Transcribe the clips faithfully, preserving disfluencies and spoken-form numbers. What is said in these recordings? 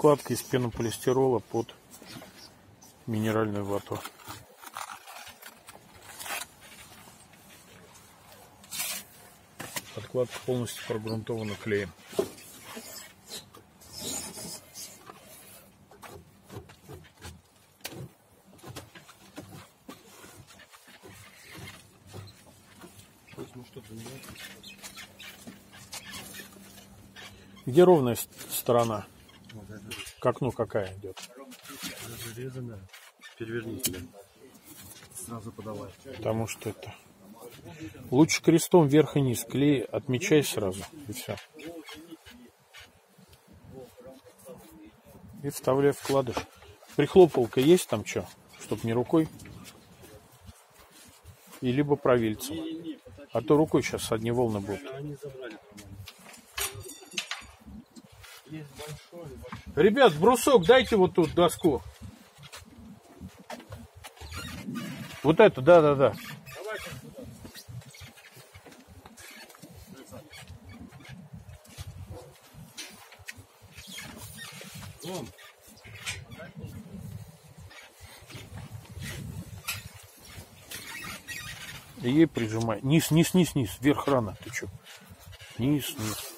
подкладка из пенополистирола под минеральную вату. Подкладка полностью прогрунтована клеем. Где ровная сторона? К окну какая идет? Зарезанная. Переверни сюда. Сразу подавай. Потому что это... Лучше крестом вверх и низ. Клей отмечай сразу. И все. И вставляй вкладыш. Прихлопалка есть там что? Чтоб не рукой. И либо провильцем. А то рукой сейчас одни волны будут. Ребят, брусок дайте вот тут доску. Вот это, да-да-да. И ей прижимай. Низ, низ, низ, низ. Вверх рано. Ты что? Низ, низ.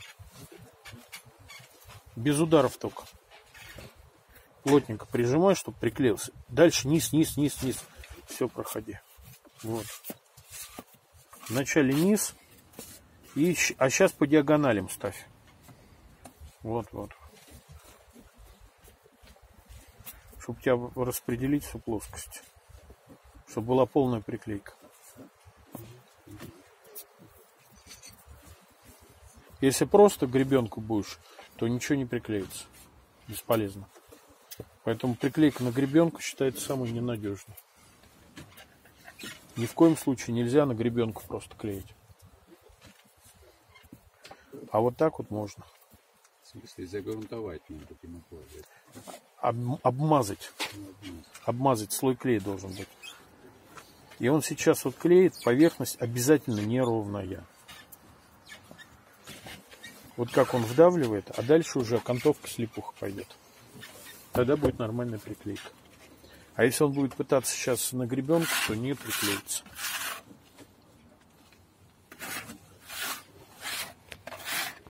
Без ударов только. Плотненько прижимай, чтобы приклеился. Дальше низ, низ, низ, низ. Все, проходи. Вот. Вначале низ. И, а сейчас по диагоналям ставь. Вот, вот. Чтобы у тебя распределить всю плоскость. Чтобы была полная приклейка. Если просто гребенку будешь, то ничего не приклеится. Бесполезно. Поэтому приклейка на гребенку считается самой ненадежной. Ни в коем случае нельзя на гребенку просто клеить. А вот так вот можно. В смысле, загрунтовать надо пенопласт. Об, обмазать. Обмазать. Слой клея должен быть. И он сейчас вот клеит, поверхность обязательно неровная. Вот как он вдавливает, а дальше уже окантовка слепуха пойдет. Тогда будет нормальная приклейка. А если он будет пытаться сейчас на гребенку, то не приклеится.